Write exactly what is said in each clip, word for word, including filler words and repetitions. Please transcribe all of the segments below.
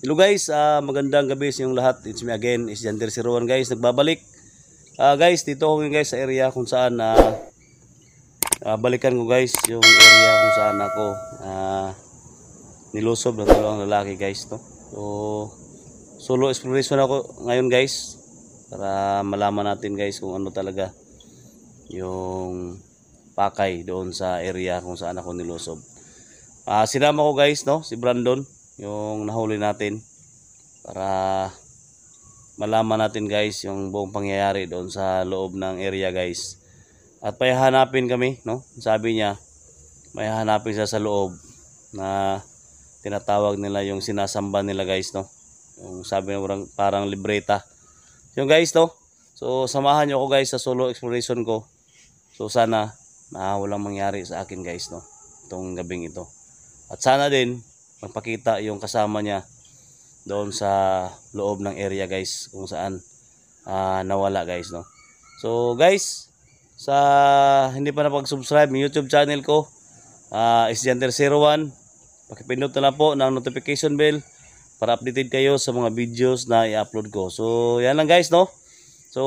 Hello guys, uh, magandang gabi sa inyong lahat. It's me again, is Jander zero one guys, nagbabalik. Uh, guys, dito ako ngayon guys sa area kung saan uh, uh, balikan ko guys yung area kung saan ako uh, nilusob ng dalawang lalaki guys. No? So, solo exploration ako ngayon guys para malaman natin guys kung ano talaga yung pakay doon sa area kung saan ako nilusob. Uh, sinama ko guys, no, si Brandon, yung nahuli natin para malaman natin guys yung buong pangyayari doon sa loob ng area guys. At payahanapin kami, no? Sabi niya, may hanapin siya sa loob na tinatawag nila yung sinasamba nila guys, no? Yung sabi niya parang, parang libreta. Yung guys, no? So samahan niyo ako guys sa solo exploration ko. So sana na walang mangyari sa akin guys, no? Itong gabing ito. At sana din magpakita yung kasama niya doon sa loob ng area guys kung saan uh, nawala guys, no. So guys, sa hindi pa napag-subscribe ng YouTube channel ko, uh, is Jander zero one, pakipindot na lang po ng notification bell para updated kayo sa mga videos na i-upload ko. So yan lang guys, no. So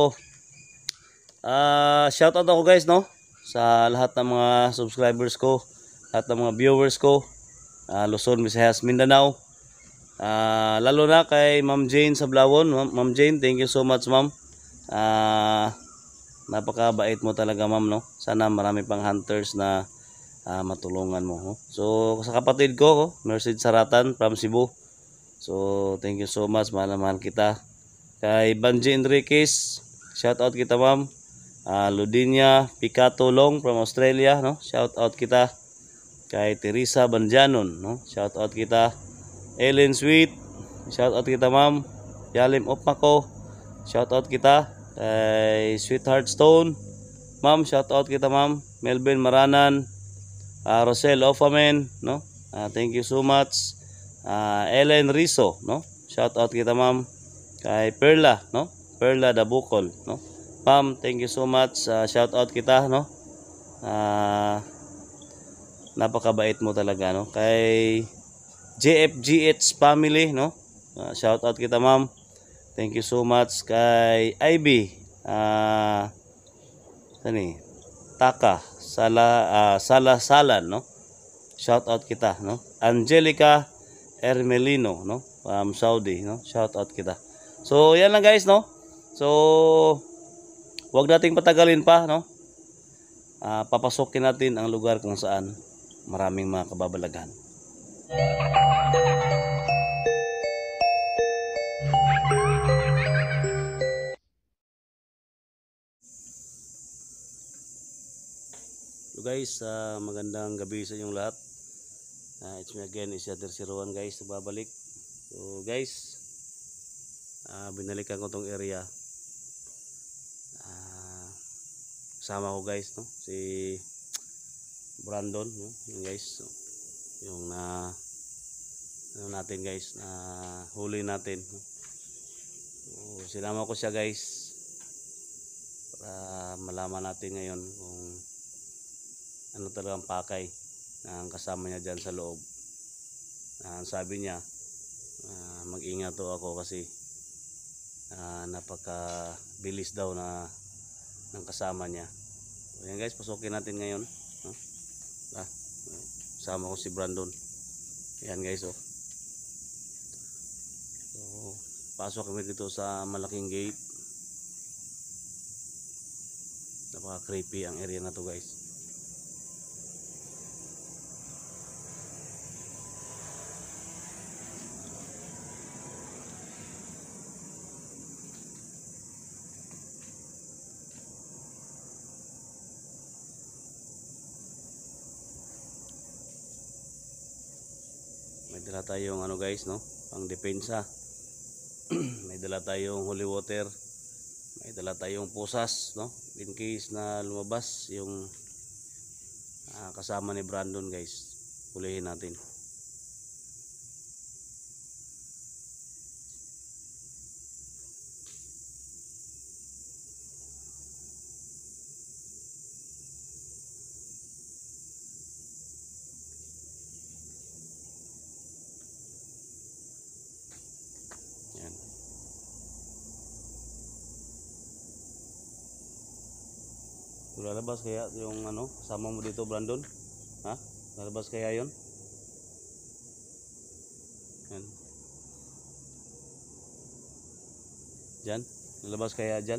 uh, shout out ako guys, no, sa lahat ng mga subscribers ko, lahat ng mga viewers ko, Uh, Luzon, Visayas, Mindanao, uh, lalo na kay Ma'am Jane sa Blawon. Ma'am Jane, thank you so much ma'am. Uh, napakabait mo talaga ma'am, no? Sana marami pang hunters na uh, matulungan mo, no? So sa kapatid ko, oh, Mercy Saratan from Cebu, so thank you so much, mahal na mahal kita. Kay Banji Enriquez, shout out kita ma'am. uh, Ludinia Picato Long from Australia, no? Shout out kita. Kay Teresa Banjanon, no? Shout out kita. Ellen Sweet, shout out kita ma'am. Yalim Opmako, shout out kita. Kay Sweetheart Stone, ma'am, shout out kita ma'am. Melvin Maranan, uh, Rosel Ofamen, no? Uh, thank you so much. Uh, Ellen Riso, no? Shout out kita ma'am. Kay Perla, no? Perla Dabukol, no? Ma'am, thank you so much. Uh, shout out kita, no? Ah uh, napakabait mo talaga, no? Kay J F G H family, no? Uh, shout out kita ma'am. Thank you so much. Kay Ivy ah uh, tani Taka Sala uh, Sala Salan, no? Shout out kita, no? Angelica Ermelino, no? From Saudi, no? Shout out kita. So yan lang guys, no? So wag nating patagalin pa, no? Uh, papasokin natin ang lugar kung saan maraming mga kababalaghan. So guys, uh, magandang gabi sa inyong lahat. Uh, it's me again, is Jander zero one guys, nagbabalik. So guys, uh, binalikan ko tong area. Uh, kasama ko guys, no? Si Brandon, no? Yung guys, so, yung na ano natin guys, na huli natin, no? So, sinama ko siya guys para malaman natin ngayon kung ano talagang pakay na kasama niya dyan sa loob. Uh, sabi niya uh, mag-ingat to ako kasi uh, napaka bilis daw na ng kasama niya. So yan guys, pasukin natin ngayon, no? Ah, sama ko si Brandon. Ayan guys, oh. So, pasok kami dito sa malaking gate. Napaka creepy ang area na to guys. May dala tayong ano guys, no? Pang depensa. May dala tayong holy water. May dala tayong pusas, no? In case na lumabas yung uh, kasama ni Brandon guys. Hulihin natin. lalabas kaya yung ano, kasama mo dito, Brandon? Ha? Lalabas kaya yon? Yan. Diyan? Lalabas kaya dyan?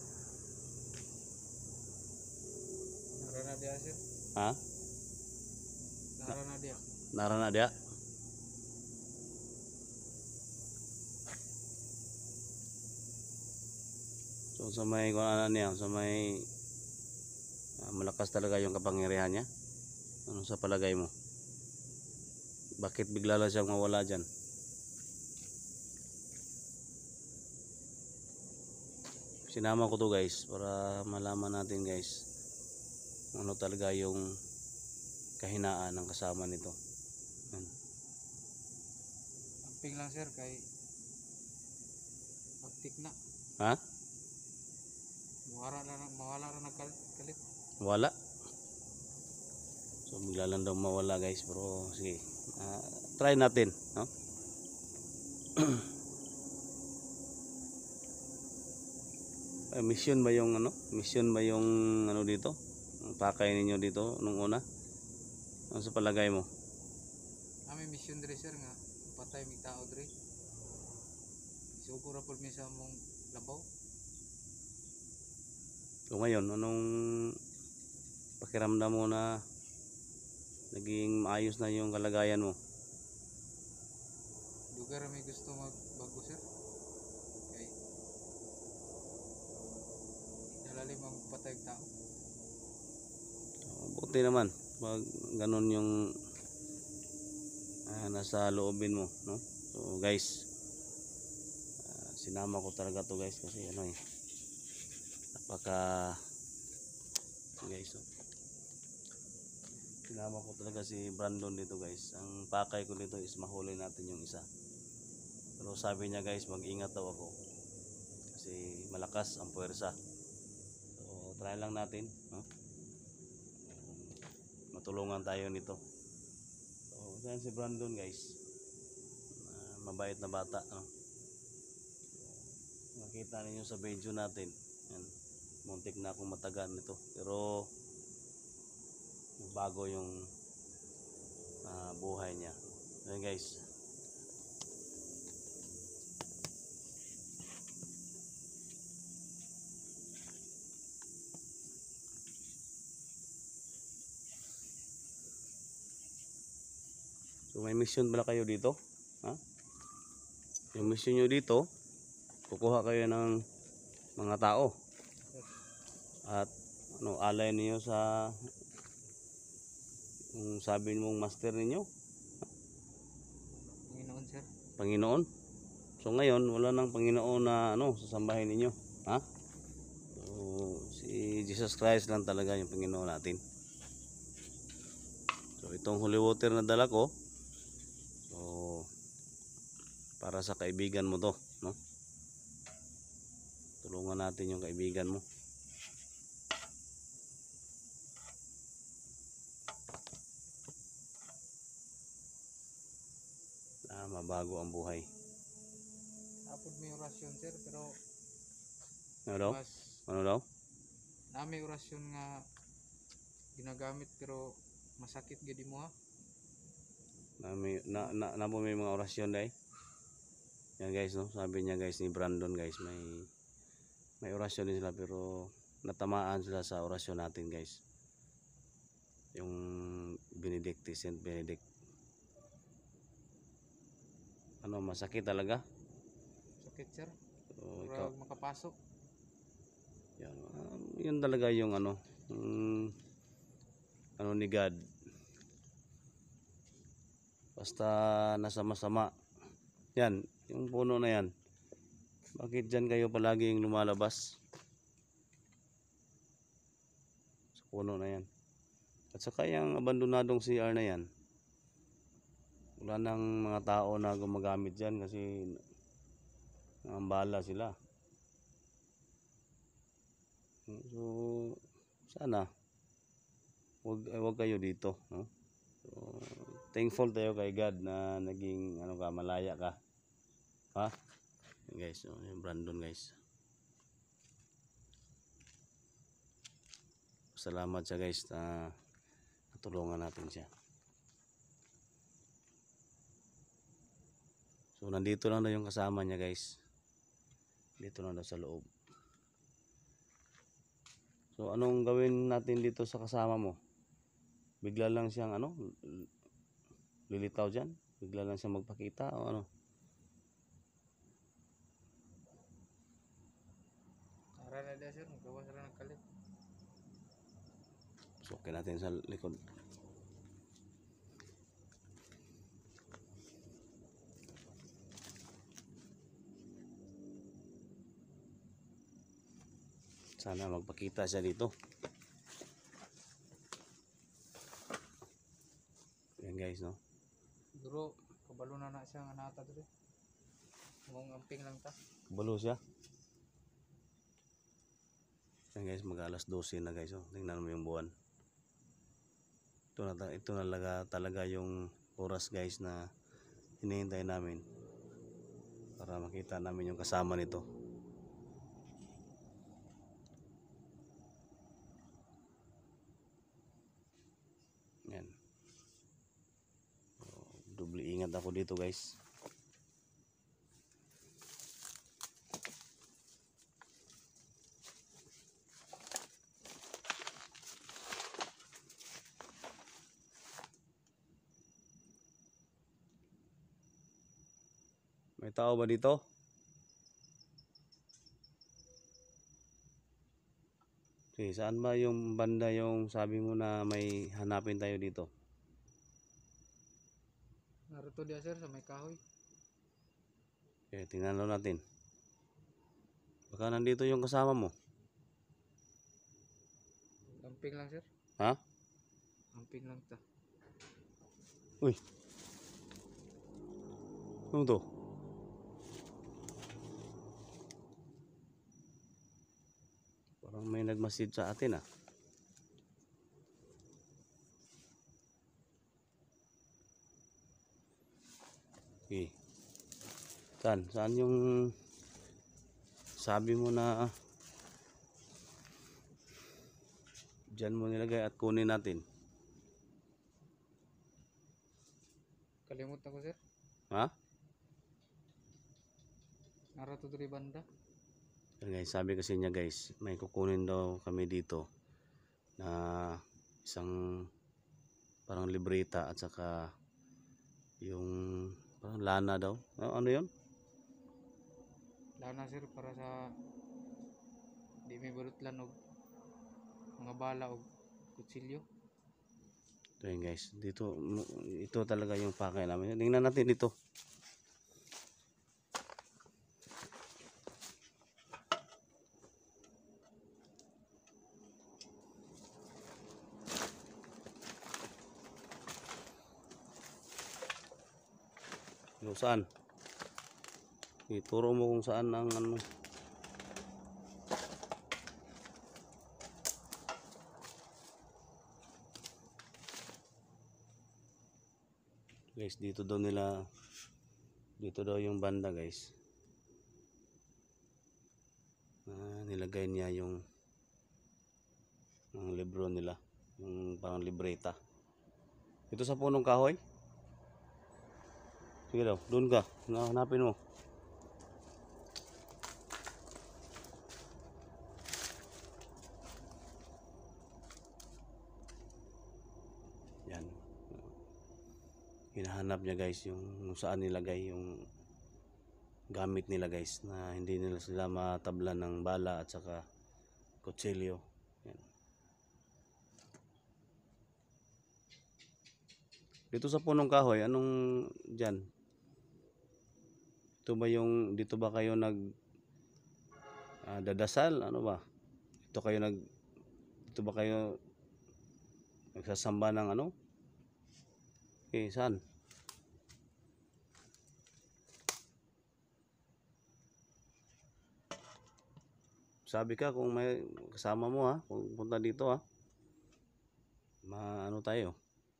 Nara na dia sir. Ha? Nara na dia. Nara na dia? So sa may kung ano niya, sa may ah, malakas talaga yung kapangyarihan niya. Ano sa palagay mo? Bakit bigla lang siyang mawala dyan? Sinama ko to guys para malaman natin guys ano talaga yung kahinaan ng kasama nito. Yan. Amping lang sir kay pagtik na. Ha? Mawala na mawala na nagkalit. Wala. So bigla lang daw mawala guys, pero sige. Uh, try natin, no? Ay, mission ba yung ano? Mission ba yung ano dito? Ang pakay ninyo dito nung una? Ano sa palagay mo? Kami mission dre sir nga patay mig tao dre. Siguro pud mi sa mong labaw. So ngayon, anong pakiramdam mo na naging maayos na yung kalagayan mo? Lugar may gusto magbago sir. Kay dalalim ang patay tao. So, buti naman pag ganun yung ah, nasa loobin mo, no? So guys, ah, sinama ko talaga to guys kasi ano eh, napaka guys, oh. Sinama ko talaga si Brandon dito guys. Ang pakay ko dito is mahuli natin yung isa. Pero sabi niya guys, mag-ingat daw ako. Kasi malakas ang puwersa. So try lang natin, no? Matulungan tayo nito. So yan si Brandon guys. Uh, mabait na bata, no? So, makita ninyo sa video natin. Yan. Muntik na akong matagan nito. Pero bago yung uh, buhay niya. Ayan guys. So may mission pala kayo dito? Ha? Yung mission nyo dito, kukuha kayo ng mga tao. At ano, alay niyo sa yung sabi mong master ninyo, Panginoon sir. Panginoon. So ngayon wala nang Panginoon na ano sasambahin ninyo, ha? So si Jesus Christ lang talaga yung Panginoon natin. So itong holy water na dala ko, so para sa kaibigan mo to, no? Tulungan natin yung kaibigan mo. Ah, mabago ang buhay. Apod may orasyon sir pero Ano daw? mas Ano daw? na may orasyon nga ginagamit pero masakit gid mo ha. Na may na, na, na po may mga orasyon dai. Yan guys, no? Sabi niya guys ni Brandon guys, may may orasyon din sila pero natamaan sila sa orasyon natin guys. Yung Benedict, Saint Benedict. Ano, masakit talaga? Sakit sir. So, ikaw, Pag makapasok. yan, um, yun talaga yung ano, um, ano ni God. Basta nasa masama. Yan, yung puno na yan. Bakit dyan kayo palaging lumalabas? Sa puno na yan. At saka yung abandonadong C R na yan, wala nang mga tao na gumagamit dyan kasi nangambala sila. So sana wag, wag kayo dito, no? So, thankful tayo kay God na naging ano ka, malaya ka. Ha? Yan guys, so, yung Brandon guys. Salamat siya guys na natulungan natin siya. So nandito lang daw yung kasama niya guys. Dito lang daw sa loob. So anong gawin natin dito sa kasama mo? Bigla lang siyang ano, lilitaw dyan? Bigla lang siyang magpakita o ano? Tara na dia sir, magawa sila ng kalit. Sukin natin sa likod. Sana magpakita siya dito. Yan guys, no? Duro, kabalo na na siya nga nata dito. Mong amping lang ta. Balo siya. Yan guys, mag alas dose na guys, oh. Tingnan mo yung buwan. Ito na, ito na talaga, talaga yung oras guys na hinihintay namin para makita namin yung kasama nito. Yan. Oh, doble ingat ako dito guys. May tao ba dito? Okay, saan ba yung banda yung sabi mo na may hanapin tayo dito? Narito dia sir sa may kahoy. Okay, tingnan lang natin. Baka nandito yung kasama mo. Amping lang sir. Ha? Amping lang ta. Uy. Ano to? Parang may nagmasid sa atin ah. Okay. Saan? Saan yung sabi mo na dyan mo nilagay at kunin natin? Kalimut na ko sir. Ha? Narito diri banda. Yan guys, sabi kasi niya guys, may kukunin daw kami dito na isang parang libreta at saka yung parang lana daw. Ah, ano yun? Lana sir para sa di may barutlan og mga bala og kutsilyo. Ito yun guys, dito, ito talaga yung pakay namin. Tingnan natin dito. Yung saan? Ituro mo kung saan ang ano. Guys, dito daw nila, dito daw yung banda guys. Ah, nilagay niya yung ang libro nila, yung parang libreta. Ito sa punong kahoy. Sige daw, doon ka, hanapin mo. Yan. Hinahanap niya guys yung saan nilagay yung gamit nila guys, na hindi nila sila matablan ng bala at saka kutsilyo. Yan. Dito sa punong kahoy, anong dyan? Ito ba yung, dito ba kayo nag uh, dadasal? Ano ba? Dito kayo nag, dito ba kayo nagsasamba ng ano? Okay, saan? Sabi ka kung may kasama mo ha, kung punta dito ha. Maano tayo?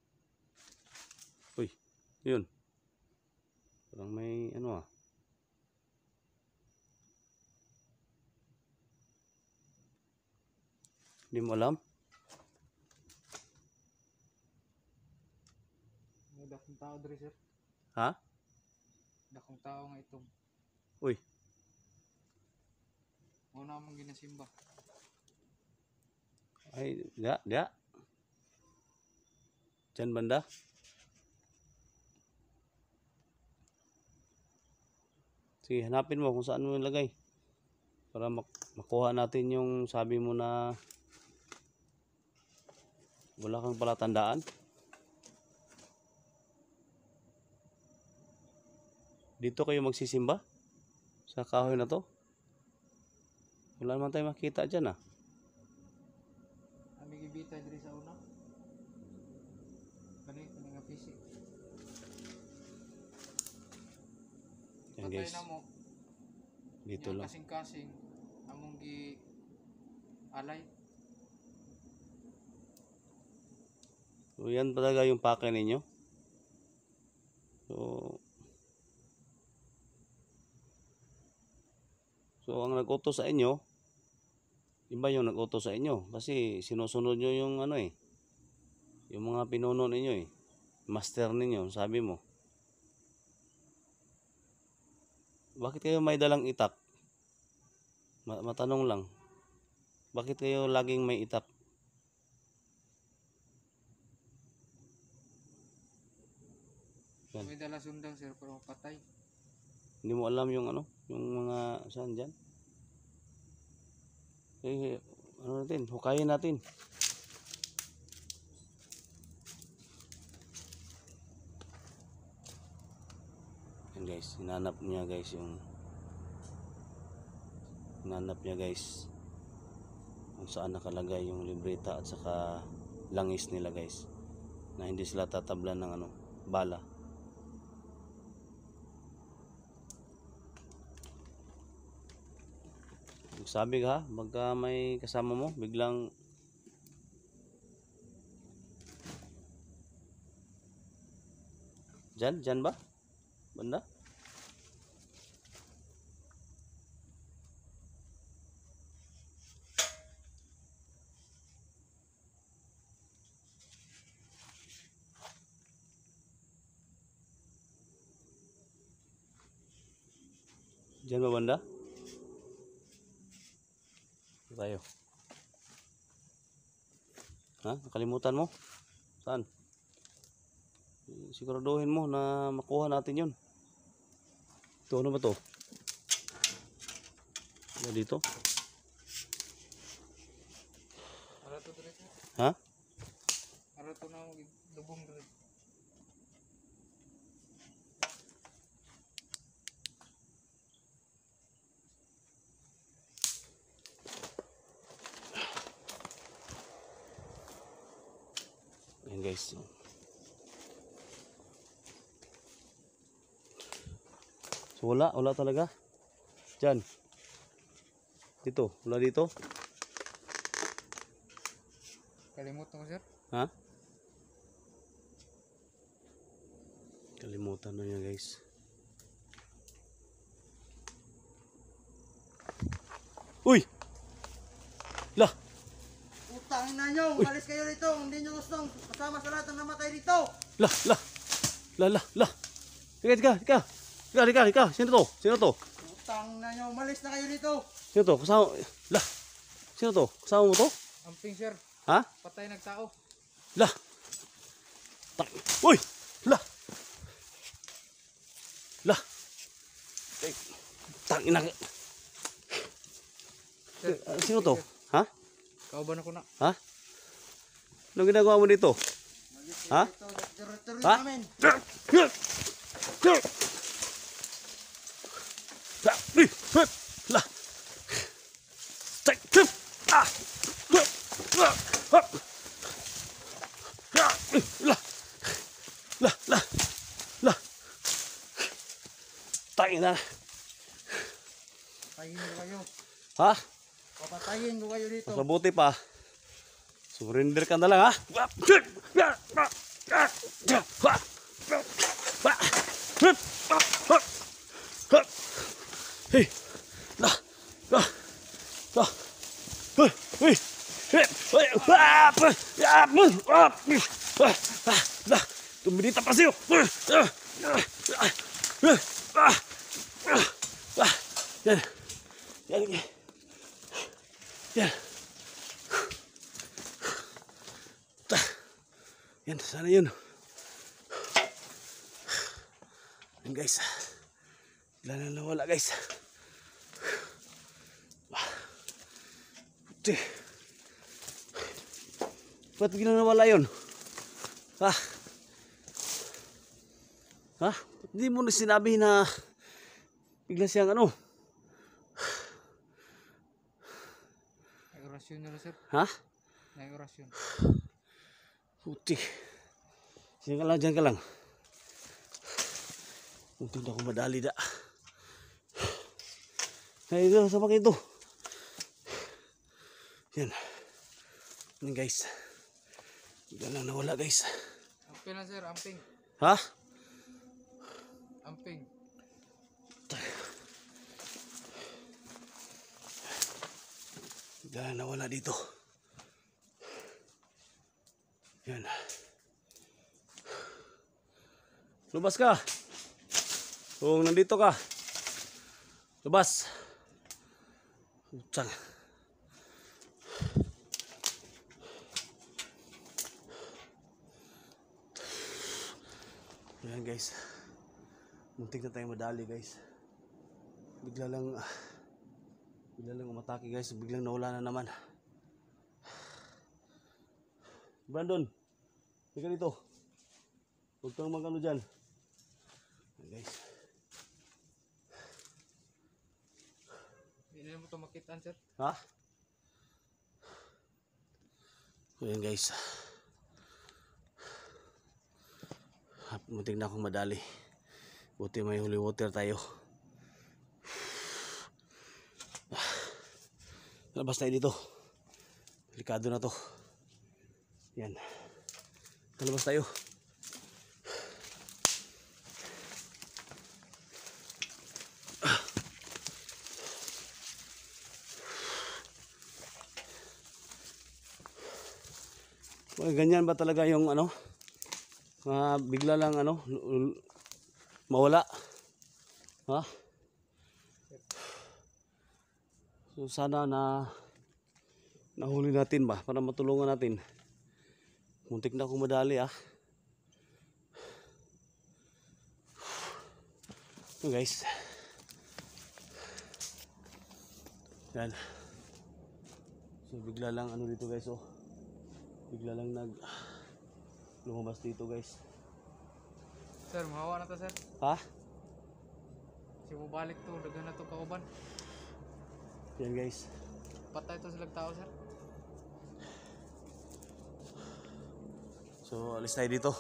Uy, yun. Parang may ano ah. Hindi mo alam? May dakong tao diri sir. Ha? Dakong tao nga itong. Uy. Muna mong ginasimba. Ay, da, da. Diyan banda. Sige, hanapin mo kung saan mo ilagay. Para mak makuha natin yung sabi mo na wala kang palatandaan. Dito kayo magsisimba? Sa kahoy na to? Wala naman tayo makita dyan ah. Ami gibita diri sa una. Kani kani nga fisik. Yan Patay guys. na mo. Dito Yung lang. kasing-kasing among gi alay. So yan talaga yung pake ninyo. So So ang nag-utos sa inyo, iba yung nag-utos sa inyo kasi sinusunod nyo yung ano eh. Yung mga pinuno ninyo eh. Master ninyo, sabi mo. Bakit kayo may dalang itak? Matanong lang. Bakit kayo laging may itak? Yan. May dala sundang sir pero patay. Hindi mo alam yung ano, yung mga saan dyan. Eh, ano natin, hukayin natin. Yan guys, hinanap niya guys yung hinanap niya guys kung saan nakalagay yung libreta at saka langis nila guys na hindi sila tatablan ng ano, bala. Sabi ka, magka may kasama mo, biglang Diyan, diyan ba? Banda? Diyan ba banda? Tayo. Ha? Nakalimutan mo? Saan? Siguraduhin mo na makuha natin yun. Ito, ano ba to? Ano dito? Ara to dire sir. Ha? Ara to na lubong dire. Ayan guys. So wala, wala talaga. Diyan. Dito, wala dito. Kalimutan ko sir. Ha? Kalimutan na niya guys. Uy! Lah! Utangin na nyo, umalis kayo dito. Hindi nyo gustong kasama sa lahat ng namatay dito. Lah! Lah! Lah! Lah! Lah! Tika, tika, tika! Tika, tika, tika! Sino to? Sino to? Utangin na nyo, umalis na kayo dito. Sino to? Kasama... Lah! Sino to? Kasama mo to? Amping sir. Ha? Patay nagtao. Lah! Tak... Uy! Lah! Lah! Eh, tangina ka. Sir, Eh, Sino to? Ha? kauban ako na. Ha? Anong ginagawa mo dito? Ha? Ito, territory Ha? namin. Lah! Tak! Ah! Lah! Lah! Lah! Lah! Tangina. Patayin ko kayo. Ha? Papatayin ko kayo dito. Mas mabuti pa. Surrender ka na lang ha. Hey. La. La. La. Hey. Hey. Hey. La. La. Minita pa siyo. Yan. Yan. Yan. Yan, sana yun. Yan guys. Bigla na nawala guys. Puti. Ba't bigla nawala yun? Ha? Ha? Hindi mo na sinabi na bigla siyang ano? May orasyon nila sir. Ha? May orasyon. Puti. Diyan ka lang, diyan ka lang. Untung na ako madali da. Ay, ito, sama kayo ito. Yan. Yan guys. Bigla lang nawala guys. Amping lang sir, amping. Ha? Amping. Bigla lang nawala dito. Yan. Lumabas ka. Kung nandito ka. Lumabas. Utang. Yan guys. Muntik na tayong madali guys. Bigla lang ah, bigla lang umatake guys. Biglang nawala na naman. Brandon, tika dito. Huwag kang magano dyan. Yan guys. Hindi na mo ito makitaan sir. Ha? Ayan guys. Muntik na akong madali. Buti may holy water tayo. Labas tayo dito. Delikado na to. Yan. Labas tayo. Well, ganyan ba talaga yung ano? Uh, bigla lang ano mawala. Ha? So sana na nahuli natin ba para matulungan natin. Muntik na akong madali ah. So guys. Yan. So bigla lang ano dito guys oh. Bigla lang nag lumabas dito guys. Sir, mahawa na to sir. Ha? Kasi mo balik to, dagan na to kauban. Yan guys. Patay to silang tao sir. So alis tayo dito.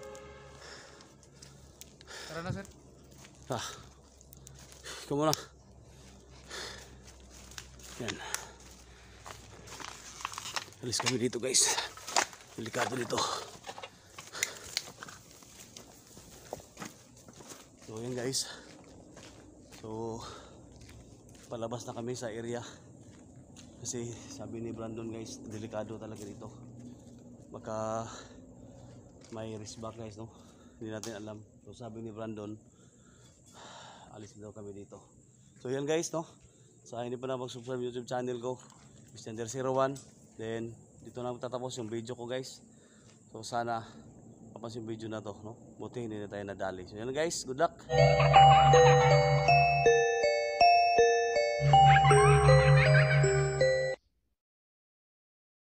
Tara na sir. Ha. Ikaw muna. Yan. Alis kami dito guys. Delikado dito. So yan guys. So palabas na kami sa area. Kasi sabi ni Brandon guys, delikado talaga dito. Baka may risk back guys no. Hindi natin alam. So sabi ni Brandon, alis daw kami dito. So yan guys no. Sa hindi pa na mag-subscribe YouTube channel ko, Mr. zero one. Then dito na tatapos yung video ko guys. So sana tapos yung video na to no. Buti hindi na tayo nadali. So yan guys, good luck.